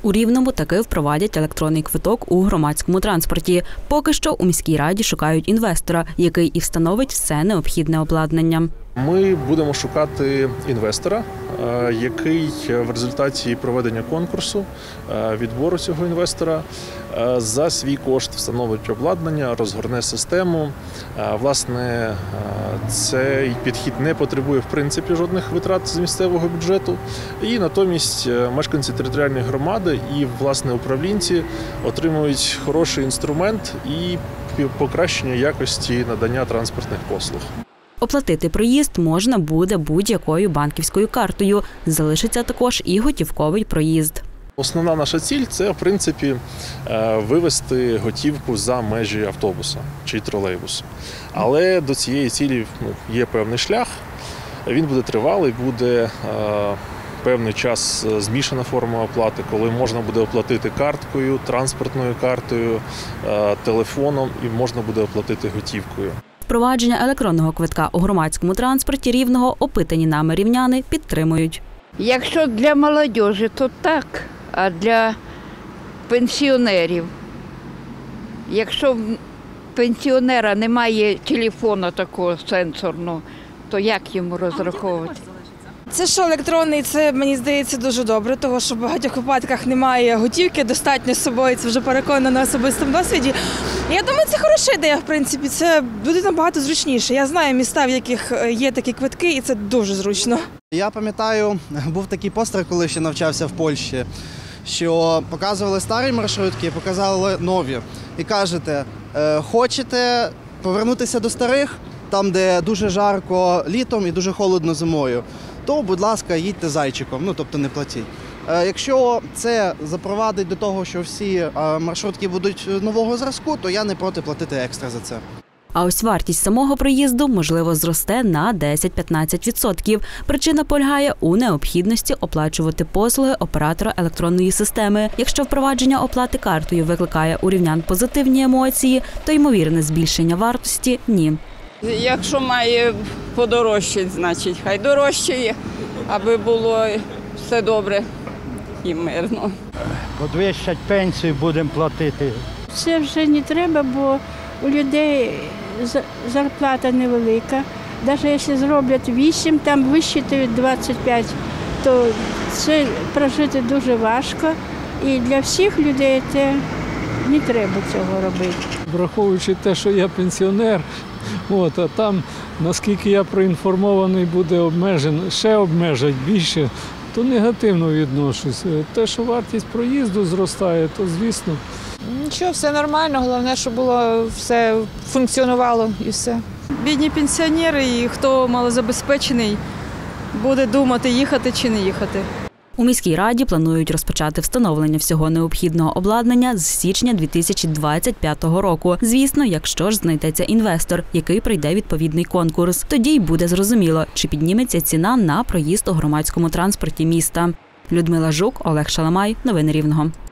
У Рівному таки впровадять електронний квиток у громадському транспорті. Поки що у міській раді шукають інвестора, який і встановить все необхідне обладнання. Ми будемо шукати інвестора, який в результаті проведення конкурсу, відбору цього інвестора, за свій кошт встановить обладнання, розгорне систему. Власне, цей підхід не потребує в принципі жодних витрат з місцевого бюджету. І натомість мешканці територіальної громади і власне управлінці отримують хороший інструмент і покращення якості надання транспортних послуг. Оплатити проїзд можна буде будь-якою банківською картою. Залишиться також і готівковий проїзд. Основна наша ціль – це, в принципі, вивести готівку за межі автобуса чи тролейбусу. Але до цієї цілі є певний шлях, він буде тривалий, буде певний час змішана форма оплати, коли можна буде оплатити карткою, транспортною картою, телефоном і можна буде оплатити готівкою. Впровадження електронного квитка у громадському транспорті Рівного опитані нами рівняни підтримують. Якщо для молодіжі, то так, а для пенсіонерів. Якщо в пенсіонера немає телефону такого сенсорного, то як йому розраховувати? Це що електронний, це, мені здається, дуже добре, тому що в багатьох випадках немає готівки, достатньо з собою, це вже переконано на особистому досвіді. Я думаю, це хороша ідея, в принципі, це буде набагато зручніше. Я знаю міста, в яких є такі квитки, і це дуже зручно. Я пам'ятаю, був такий постер, коли ще навчався в Польщі, що показували старі маршрутки, показували нові. І кажете, хочете повернутися до старих, там, де дуже жарко літом і дуже холодно зимою, то, будь ласка, їдьте зайчиком, тобто не платіть. Якщо це запровадить до того, що всі маршрутки будуть нового зразку, то я не проти платити екстра за це. А ось вартість самого проїзду, можливо, зросте на 10-15%. Причина полягає у необхідності оплачувати послуги оператора електронної системи. Якщо впровадження оплати картою викликає у рівнян позитивні емоції, то ймовірне збільшення вартості – ні. Якщо має подорожчати, значить хай дорожчає, аби було все добре і мирно. Підвищать пенсію, будемо платити. Це вже не треба, бо у людей зарплата невелика. Навіть якщо зроблять 8, там висчитують 25, то це прожити дуже важко. І для всіх людей це не треба цього робити. Враховуючи те, що я пенсіонер, а там, наскільки я проінформований, буде обмежено, ще обмежать більше, то негативно відношусь. Те, що вартість проїзду зростає, то звісно. Нічого, все нормально, головне, щоб було все функціонувало і все. Бідні пенсіонери і хто малозабезпечений буде думати, їхати чи не їхати. У міській раді планують розпочати встановлення всього необхідного обладнання з січня 2025 року. Звісно, якщо ж знайдеться інвестор, який пройде відповідний конкурс. Тоді й буде зрозуміло, чи підніметься ціна на проїзд у громадському транспорті міста. Людмила Жук, Олег Шаламай. Новини Рівного.